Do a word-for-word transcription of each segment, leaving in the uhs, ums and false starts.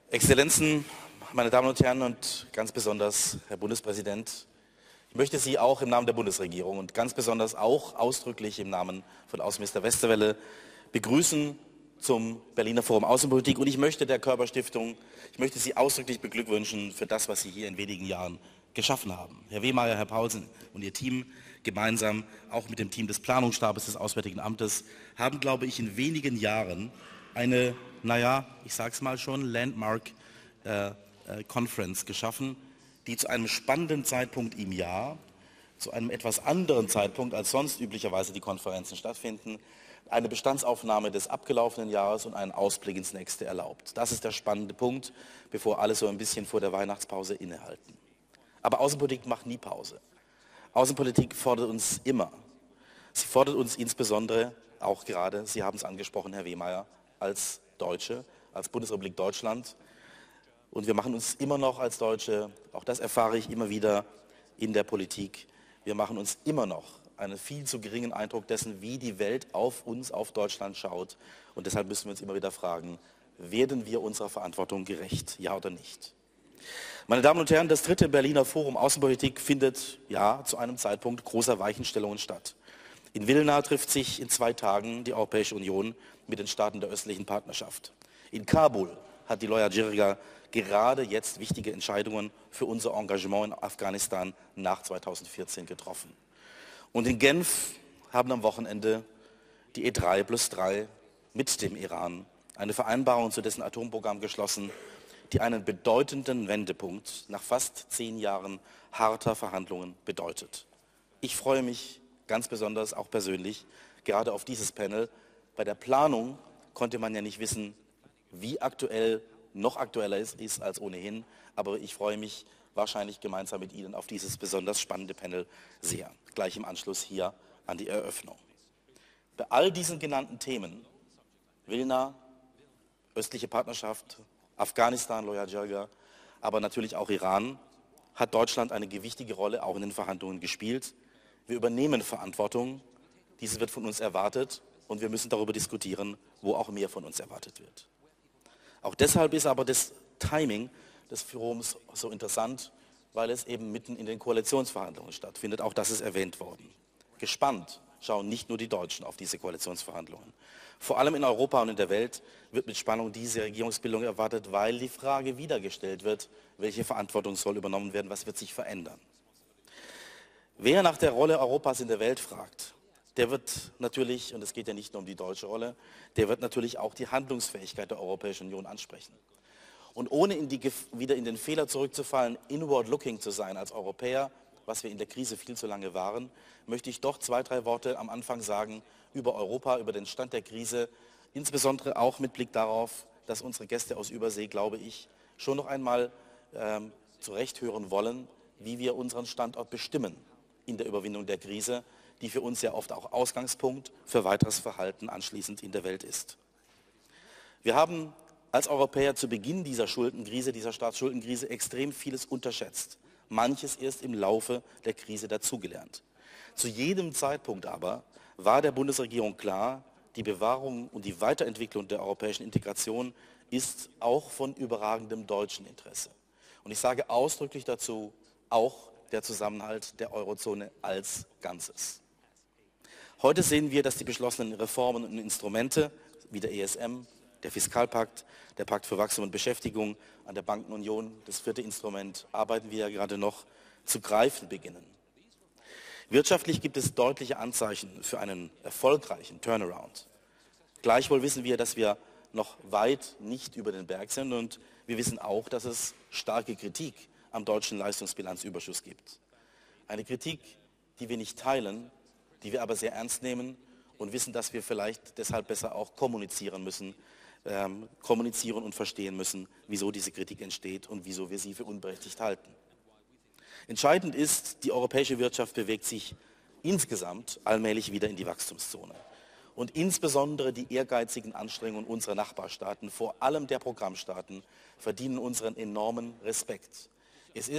Exzellenzen, meine Damen und Herren und ganz besonders Herr Bundespräsident, ich möchte Sie auch im Namen der Bundesregierung und ganz besonders auch ausdrücklich im Namen von Außenminister Westerwelle begrüßen zum Berliner Forum Außenpolitik, und ich möchte der Körber Stiftung, ich möchte Sie ausdrücklich beglückwünschen für das, was Sie hier in wenigen Jahren geschaffen haben. Herr Wehmeyer, Herr Paulsen und Ihr Team gemeinsam, auch mit dem Team des Planungsstabes des Auswärtigen Amtes, haben, glaube ich, in wenigen Jahren eine, naja, ich sage es mal schon, Landmark äh, äh, Conference geschaffen, die zu einem spannenden Zeitpunkt im Jahr, zu einem etwas anderen Zeitpunkt, als sonst üblicherweise die Konferenzen stattfinden, eine Bestandsaufnahme des abgelaufenen Jahres und einen Ausblick ins nächste erlaubt. Das ist der spannende Punkt, bevor alle so ein bisschen vor der Weihnachtspause innehalten. Aber Außenpolitik macht nie Pause. Außenpolitik fordert uns immer. Sie fordert uns insbesondere, auch gerade, Sie haben es angesprochen, Herr Wehmeyer, als Deutsche, als Bundesrepublik Deutschland. Und wir machen uns immer noch als Deutsche, auch das erfahre ich immer wieder in der Politik, wir machen uns immer noch einen viel zu geringen Eindruck dessen, wie die Welt auf uns, auf Deutschland schaut. Und deshalb müssen wir uns immer wieder fragen, werden wir unserer Verantwortung gerecht, ja oder nicht? Meine Damen und Herren, das dritte Berliner Forum Außenpolitik findet ja zu einem Zeitpunkt großer Weichenstellungen statt. In Wilna trifft sich in zwei Tagen die Europäische Union mit den Staaten der östlichen Partnerschaft. In Kabul hat die Loya Jirga gerade jetzt wichtige Entscheidungen für unser Engagement in Afghanistan nach zweitausendvierzehn getroffen. Und in Genf haben am Wochenende die E drei plus drei mit dem Iran eine Vereinbarung zu dessen Atomprogramm geschlossen, die einen bedeutenden Wendepunkt nach fast zehn Jahren harter Verhandlungen bedeutet. Ich freue mich ganz besonders, auch persönlich, gerade auf dieses Panel. Bei der Planung konnte man ja nicht wissen, wie aktuell, noch aktueller ist, ist als ohnehin, aber ich freue mich wahrscheinlich gemeinsam mit Ihnen auf dieses besonders spannende Panel sehr, gleich im Anschluss hier an die Eröffnung. Bei all diesen genannten Themen, Wilna, östliche Partnerschaft, Afghanistan, Loya Jirga, aber natürlich auch Iran, hat Deutschland eine gewichtige Rolle auch in den Verhandlungen gespielt. Wir übernehmen Verantwortung, dieses wird von uns erwartet und wir müssen darüber diskutieren, wo auch mehr von uns erwartet wird. Auch deshalb ist aber das Timing des Forums so interessant, weil es eben mitten in den Koalitionsverhandlungen stattfindet. Auch das ist erwähnt worden. Gespannt schauen nicht nur die Deutschen auf diese Koalitionsverhandlungen. Vor allem in Europa und in der Welt wird mit Spannung diese Regierungsbildung erwartet, weil die Frage wieder gestellt wird, welche Verantwortung soll übernommen werden, was wird sich verändern. Wer nach der Rolle Europas in der Welt fragt, der wird natürlich, und es geht ja nicht nur um die deutsche Rolle, der wird natürlich auch die Handlungsfähigkeit der Europäischen Union ansprechen. Und ohne in die, wieder in den Fehler zurückzufallen, inward-looking zu sein als Europäer, was wir in der Krise viel zu lange waren, möchte ich doch zwei, drei Worte am Anfang sagen über Europa, über den Stand der Krise, insbesondere auch mit Blick darauf, dass unsere Gäste aus Übersee, glaube ich, schon noch einmal ähm, zurecht hören wollen, wie wir unseren Standort bestimmen in der Überwindung der Krise, die für uns ja oft auch Ausgangspunkt für weiteres Verhalten anschließend in der Welt ist. Wir haben als Europäer zu Beginn dieser Schuldenkrise, dieser Staatsschuldenkrise extrem vieles unterschätzt, manches erst im Laufe der Krise dazugelernt. Zu jedem Zeitpunkt aber war der Bundesregierung klar, die Bewahrung und die Weiterentwicklung der europäischen Integration ist auch von überragendem deutschen Interesse. Und ich sage ausdrücklich dazu, auch der Zusammenhalt der Eurozone als Ganzes. Heute sehen wir, dass die beschlossenen Reformen und Instrumente wie der E S M, der Fiskalpakt, der Pakt für Wachstum und Beschäftigung, an der Bankenunion, das vierte Instrument, arbeiten wir ja gerade noch, zu greifen beginnen. Wirtschaftlich gibt es deutliche Anzeichen für einen erfolgreichen Turnaround. Gleichwohl wissen wir, dass wir noch weit nicht über den Berg sind, und wir wissen auch, dass es starke Kritik am deutschen Leistungsbilanzüberschuss gibt. Eine Kritik, die wir nicht teilen, die wir aber sehr ernst nehmen und wissen, dass wir vielleicht deshalb besser auch kommunizieren müssen, ähm, kommunizieren und verstehen müssen, wieso diese Kritik entsteht und wieso wir sie für unberechtigt halten. Entscheidend ist, die europäische Wirtschaft bewegt sich insgesamt allmählich wieder in die Wachstumszone. Und insbesondere die ehrgeizigen Anstrengungen unserer Nachbarstaaten, vor allem der Programmstaaten, verdienen unseren enormen Respekt. Es ist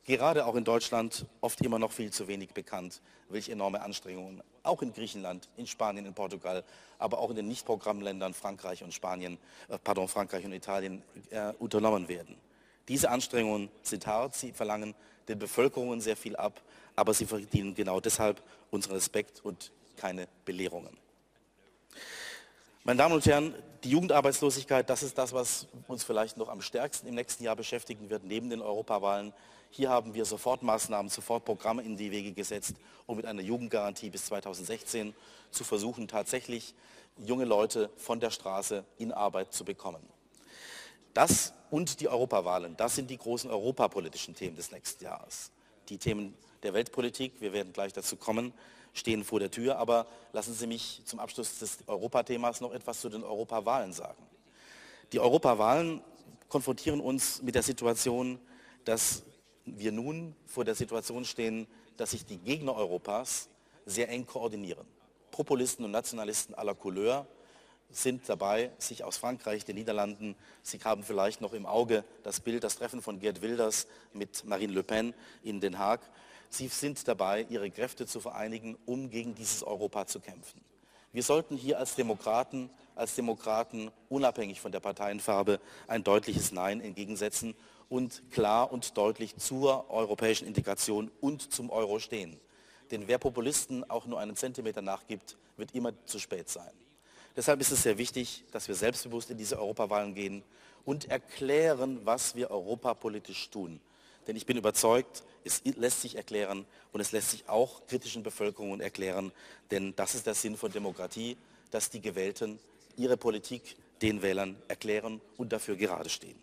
gerade auch in Deutschland oft immer noch viel zu wenig bekannt, welche enorme Anstrengungen auch in Griechenland, in Spanien, in Portugal, aber auch in den Nicht-Programmländern Frankreich und Spanien, äh, pardon, Frankreich und Italien äh, unternommen werden. Diese Anstrengungen sind hart, sie verlangen den Bevölkerungen sehr viel ab, aber sie verdienen genau deshalb unseren Respekt und keine Belehrungen. Meine Damen und Herren, die Jugendarbeitslosigkeit, das ist das, was uns vielleicht noch am stärksten im nächsten Jahr beschäftigen wird, neben den Europawahlen. Hier haben wir Sofortmaßnahmen, Sofortprogramme in die Wege gesetzt, um mit einer Jugendgarantie bis zweitausendsechzehn zu versuchen, tatsächlich junge Leute von der Straße in Arbeit zu bekommen. Das und die Europawahlen, das sind die großen europapolitischen Themen des nächsten Jahres. Die Themen der Weltpolitik, wir werden gleich dazu kommen, stehen vor der Tür, aber lassen Sie mich zum Abschluss des Europathemas noch etwas zu den Europawahlen sagen. Die Europawahlen konfrontieren uns mit der Situation, dass wir nun vor der Situation stehen, dass sich die Gegner Europas sehr eng koordinieren. Populisten und Nationalisten aller Couleur sind dabei, sich aus Frankreich, den Niederlanden, Sie haben vielleicht noch im Auge das Bild, das Treffen von Geert Wilders mit Marine Le Pen in Den Haag. Sie sind dabei, ihre Kräfte zu vereinigen, um gegen dieses Europa zu kämpfen. Wir sollten hier als Demokraten, als Demokraten unabhängig von der Parteienfarbe ein deutliches Nein entgegensetzen und klar und deutlich zur europäischen Integration und zum Euro stehen. Denn wer Populisten auch nur einen Zentimeter nachgibt, wird immer zu spät sein. Deshalb ist es sehr wichtig, dass wir selbstbewusst in diese Europawahlen gehen und erklären, was wir europapolitisch tun. Denn ich bin überzeugt, es lässt sich erklären und es lässt sich auch kritischen Bevölkerungen erklären, denn das ist der Sinn von Demokratie, dass die Gewählten ihre Politik den Wählern erklären und dafür gerade stehen.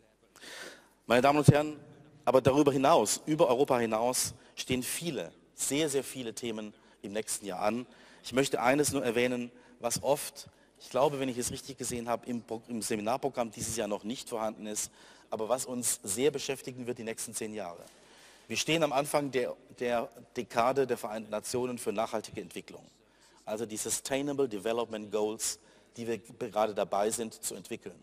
Meine Damen und Herren, aber darüber hinaus, über Europa hinaus, stehen viele, sehr, sehr viele Themen im nächsten Jahr an. Ich möchte eines nur erwähnen, was oft, ich glaube, wenn ich es richtig gesehen habe, im, im Seminarprogramm dieses Jahr noch nicht vorhanden ist, aber was uns sehr beschäftigen wird die nächsten zehn Jahre. Wir stehen am Anfang der, der Dekade der Vereinten Nationen für nachhaltige Entwicklung, also die Sustainable Development Goals, die wir gerade dabei sind zu entwickeln.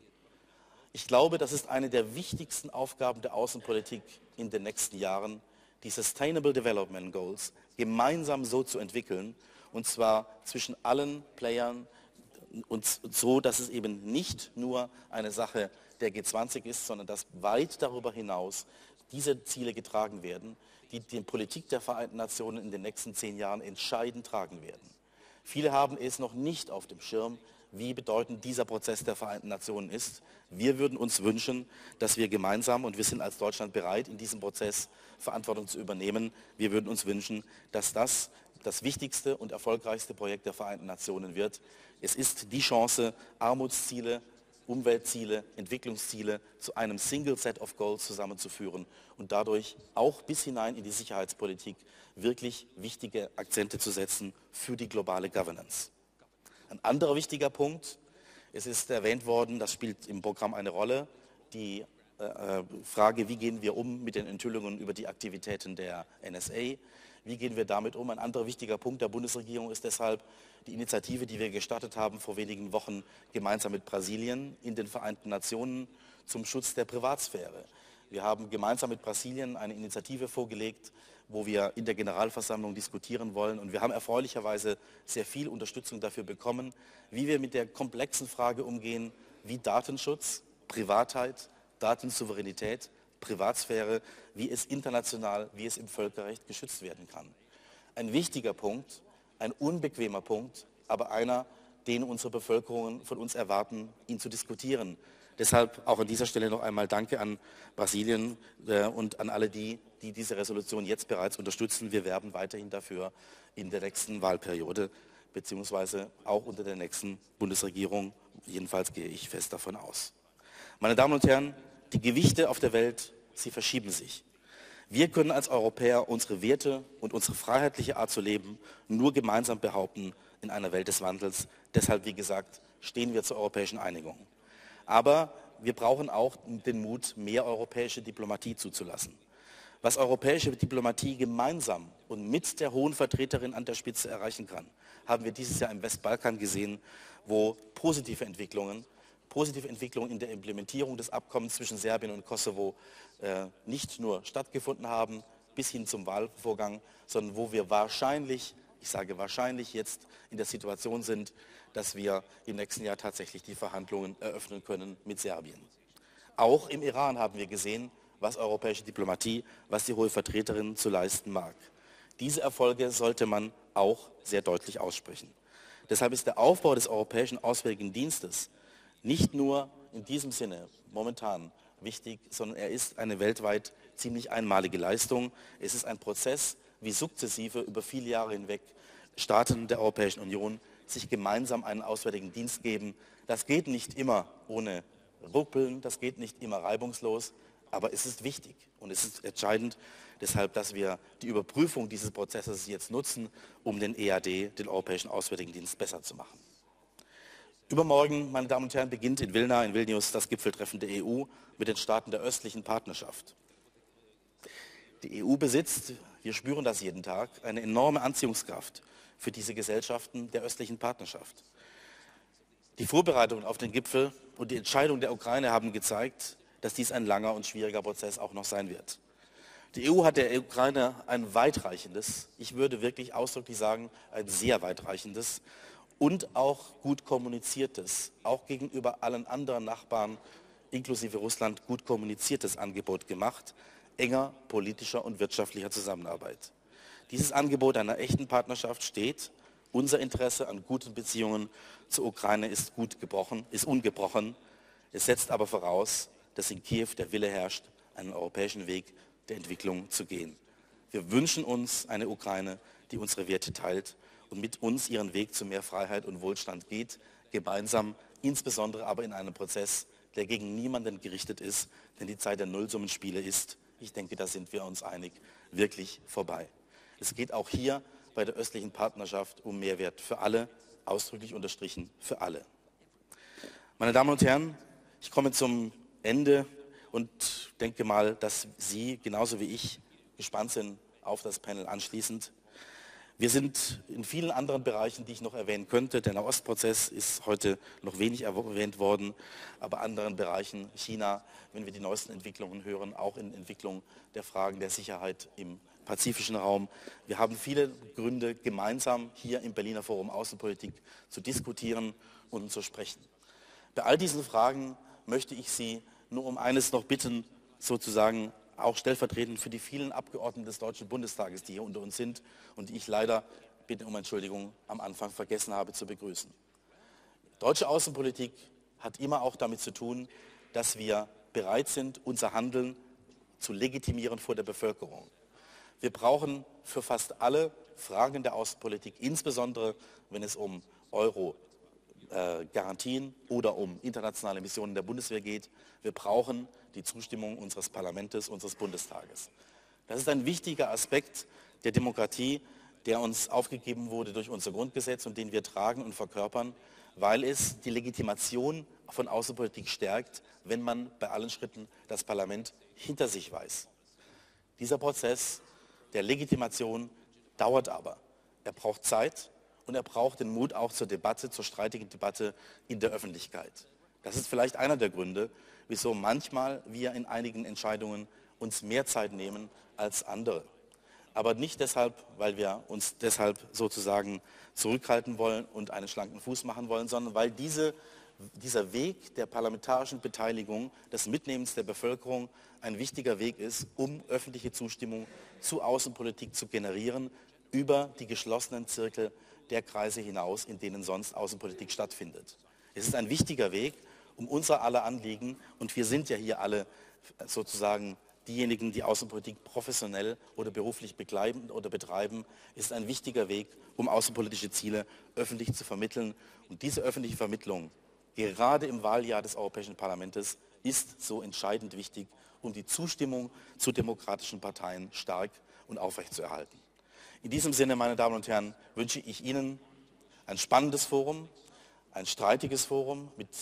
Ich glaube, das ist eine der wichtigsten Aufgaben der Außenpolitik in den nächsten Jahren, die Sustainable Development Goals gemeinsam so zu entwickeln, und zwar zwischen allen Playern und so, dass es eben nicht nur eine Sache der G zwanzig ist, sondern dass weit darüber hinaus diese Ziele getragen werden, die die Politik der Vereinten Nationen in den nächsten zehn Jahren entscheidend tragen werden. Viele haben es noch nicht auf dem Schirm, wie bedeutend dieser Prozess der Vereinten Nationen ist. Wir würden uns wünschen, dass wir gemeinsam, und wir sind als Deutschland bereit, in diesem Prozess Verantwortung zu übernehmen, wir würden uns wünschen, dass das das wichtigste und erfolgreichste Projekt der Vereinten Nationen wird. Es ist die Chance, Armutsziele, Umweltziele, Entwicklungsziele zu einem Single Set of Goals zusammenzuführen und dadurch auch bis hinein in die Sicherheitspolitik wirklich wichtige Akzente zu setzen für die globale Governance. Ein anderer wichtiger Punkt, es ist erwähnt worden, das spielt im Programm eine Rolle, die äh, Frage, wie gehen wir um mit den Enthüllungen über die Aktivitäten der N S A, wie gehen wir damit um? Ein anderer wichtiger Punkt der Bundesregierung ist deshalb die Initiative, die wir gestartet haben vor wenigen Wochen gemeinsam mit Brasilien in den Vereinten Nationen zum Schutz der Privatsphäre. Wir haben gemeinsam mit Brasilien eine Initiative vorgelegt, wo wir in der Generalversammlung diskutieren wollen. Und wir haben erfreulicherweise sehr viel Unterstützung dafür bekommen, wie wir mit der komplexen Frage umgehen, wie Datenschutz, Privatheit, Datensouveränität, Privatsphäre, wie es international, wie es im Völkerrecht geschützt werden kann. Ein wichtiger Punkt, ein unbequemer Punkt, aber einer, den unsere Bevölkerungen von uns erwarten, ihn zu diskutieren. Deshalb auch an dieser Stelle noch einmal Danke an Brasilien äh, und an alle die, die diese Resolution jetzt bereits unterstützen. Wir werben weiterhin dafür in der nächsten Wahlperiode, beziehungsweise auch unter der nächsten Bundesregierung. Jedenfalls gehe ich fest davon aus. Meine Damen und Herren, die Gewichte auf der Welt, sie verschieben sich. Wir können als Europäer unsere Werte und unsere freiheitliche Art zu leben nur gemeinsam behaupten in einer Welt des Wandels. Deshalb, wie gesagt, stehen wir zur europäischen Einigung. Aber wir brauchen auch den Mut, mehr europäische Diplomatie zuzulassen. Was europäische Diplomatie gemeinsam und mit der hohen Vertreterin an der Spitze erreichen kann, haben wir dieses Jahr im Westbalkan gesehen, wo positive Entwicklungen positive Entwicklungen in der Implementierung des Abkommens zwischen Serbien und Kosovo äh, nicht nur stattgefunden haben, bis hin zum Wahlvorgang, sondern wo wir wahrscheinlich, ich sage wahrscheinlich jetzt in der Situation sind, dass wir im nächsten Jahr tatsächlich die Verhandlungen eröffnen können mit Serbien. Auch im Iran haben wir gesehen, was europäische Diplomatie, was die Hohe Vertreterin zu leisten mag. Diese Erfolge sollte man auch sehr deutlich aussprechen. Deshalb ist der Aufbau des Europäischen Auswärtigen Dienstes nicht nur in diesem Sinne momentan wichtig, sondern er ist eine weltweit ziemlich einmalige Leistung. Es ist ein Prozess, wie sukzessive über viele Jahre hinweg Staaten der Europäischen Union sich gemeinsam einen Auswärtigen Dienst geben. Das geht nicht immer ohne Ruppeln, das geht nicht immer reibungslos, aber es ist wichtig und es ist entscheidend deshalb, dass wir die Überprüfung dieses Prozesses jetzt nutzen, um den E A D, den Europäischen Auswärtigen Dienst, besser zu machen. Übermorgen, meine Damen und Herren, beginnt in Vilna, in Vilnius, das Gipfeltreffen der E U mit den Staaten der östlichen Partnerschaft. Die E U besitzt, wir spüren das jeden Tag, eine enorme Anziehungskraft für diese Gesellschaften der östlichen Partnerschaft. Die Vorbereitungen auf den Gipfel und die Entscheidung der Ukraine haben gezeigt, dass dies ein langer und schwieriger Prozess auch noch sein wird. Die E U hat der Ukraine ein weitreichendes, ich würde wirklich ausdrücklich sagen, ein sehr weitreichendes und auch gut kommuniziertes, auch gegenüber allen anderen Nachbarn, inklusive Russland, gut kommuniziertes Angebot gemacht, enger politischer und wirtschaftlicher Zusammenarbeit. Dieses Angebot einer echten Partnerschaft steht. Unser Interesse an guten Beziehungen zur Ukraine ist, gut gebrochen, ist ungebrochen. Es setzt aber voraus, dass in Kiew der Wille herrscht, einen europäischen Weg der Entwicklung zu gehen. Wir wünschen uns eine Ukraine, die unsere Werte teilt und mit uns ihren Weg zu mehr Freiheit und Wohlstand geht, gemeinsam, insbesondere aber in einem Prozess, der gegen niemanden gerichtet ist, denn die Zeit der Nullsummenspiele ist, ich denke, da sind wir uns einig, wirklich vorbei. Es geht auch hier bei der östlichen Partnerschaft um Mehrwert für alle, ausdrücklich unterstrichen für alle. Meine Damen und Herren, ich komme zum Ende und denke mal, dass Sie genauso wie ich gespannt sind auf das Panel anschließend. Wir sind in vielen anderen Bereichen, die ich noch erwähnen könnte. Der Nahostprozess ist heute noch wenig erwähnt worden, aber anderen Bereichen, China, wenn wir die neuesten Entwicklungen hören, auch in Entwicklung der Fragen der Sicherheit im pazifischen Raum. Wir haben viele Gründe, gemeinsam hier im Berliner Forum Außenpolitik zu diskutieren und zu sprechen. Bei all diesen Fragen möchte ich Sie nur um eines noch bitten, sozusagen auch stellvertretend für die vielen Abgeordneten des Deutschen Bundestages, die hier unter uns sind und die ich leider, bitte um Entschuldigung, am Anfang vergessen habe zu begrüßen. Deutsche Außenpolitik hat immer auch damit zu tun, dass wir bereit sind, unser Handeln zu legitimieren vor der Bevölkerung. Wir brauchen für fast alle Fragen der Außenpolitik, insbesondere wenn es um Euro-Garantien oder um internationale Missionen der Bundeswehr geht, wir brauchen die Zustimmung unseres Parlaments, unseres Bundestages. Das ist ein wichtiger Aspekt der Demokratie, der uns aufgegeben wurde durch unser Grundgesetz und den wir tragen und verkörpern, weil es die Legitimation von Außenpolitik stärkt, wenn man bei allen Schritten das Parlament hinter sich weiß. Dieser Prozess der Legitimation dauert aber. Er braucht Zeit und er braucht den Mut auch zur Debatte, zur streitigen Debatte in der Öffentlichkeit. Das ist vielleicht einer der Gründe, wieso manchmal wir in einigen Entscheidungen uns mehr Zeit nehmen als andere. Aber nicht deshalb, weil wir uns deshalb sozusagen zurückhalten wollen und einen schlanken Fuß machen wollen, sondern weil diese, dieser Weg der parlamentarischen Beteiligung, des Mitnehmens der Bevölkerung ein wichtiger Weg ist, um öffentliche Zustimmung zu Außenpolitik zu generieren, über die geschlossenen Zirkel der Kreise hinaus, in denen sonst Außenpolitik stattfindet. Es ist ein wichtiger Weg, um unser aller Anliegen, und wir sind ja hier alle sozusagen diejenigen, die Außenpolitik professionell oder beruflich begleiten oder betreiben, ist ein wichtiger Weg, um außenpolitische Ziele öffentlich zu vermitteln. Und diese öffentliche Vermittlung, gerade im Wahljahr des Europäischen Parlaments, ist so entscheidend wichtig, um die Zustimmung zu demokratischen Parteien stark und aufrechtzuerhalten. In diesem Sinne, meine Damen und Herren, wünsche ich Ihnen ein spannendes Forum, ein streitiges Forum mit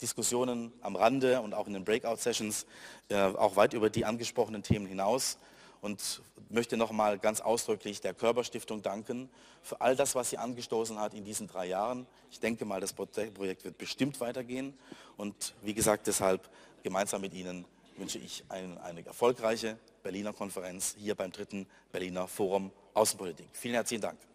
Diskussionen am Rande und auch in den Breakout-Sessions, äh, auch weit über die angesprochenen Themen hinaus. und möchte nochmal ganz ausdrücklich der Körber-Stiftung danken für all das, was sie angestoßen hat in diesen drei Jahren. Ich denke mal, das Projekt wird bestimmt weitergehen und wie gesagt, deshalb gemeinsam mit Ihnen wünsche ich eine, eine erfolgreiche Berliner Konferenz hier beim dritten Berliner Forum Außenpolitik. Vielen herzlichen Dank.